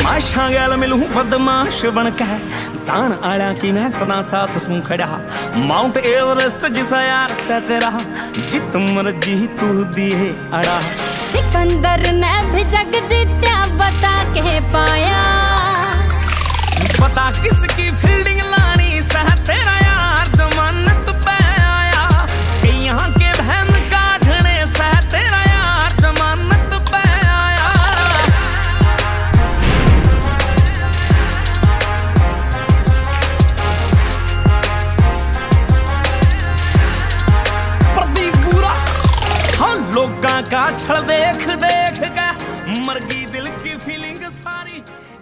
आशा गैल मिलूं बदमाश बनके, जान आया कि मैं सदा साथ सूं खड़ा। माउंट एवरेस्ट जिसा यार से तेरा, जित मर्जी तू दिए अड़ा। सिकंदर ने भी जग जीत्या बता के पाया, पता किसकी फील्डिंग लानी सह तेरा यार जमानत पे आया। कि यहाँ के बहन काढ़ने सह तेरा यार जमानत पे आया। प्रदीप पूरा हाँ लोगा का छल देख देख के मर गई दिल की फीलिंग सारी।